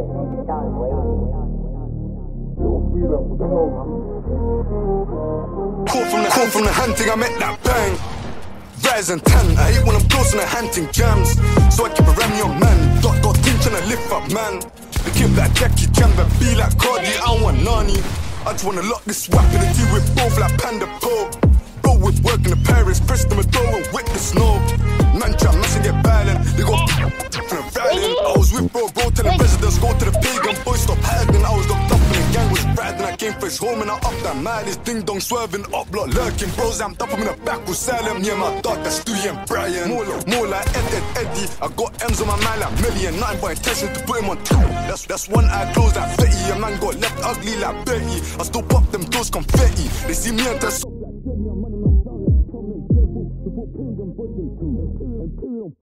Call from the hunting, I met that bang. Rise and tan, I hate when I'm close and I hunting jams. So I keep around your man. Dot tinch and I lift up, man. The kid like Jackie can but be like Cardi, I don't want Nani. I just wanna lock this whack in the deal with both like Panda Poe. Bro with work in the Paris, press them a door and whip the snow. Man try mess and get violent, they go from the violent. I was with bro telling residents go to the pagan. Boys stop hiding, I was locked up and the gang was riding. I came fresh home and I up that mileage. Ding dong swerving, up block lurking. Bros I'm up, I'm in the back with Salem. Yeah, my dog, that's Stewie and Brian. More like Eddie. I got M's on my mind like million. Nothing but intention to put him on top. That's one eye closed like Betty. A man got left ugly like Betty. I still pop them doors confetti. They see me and test.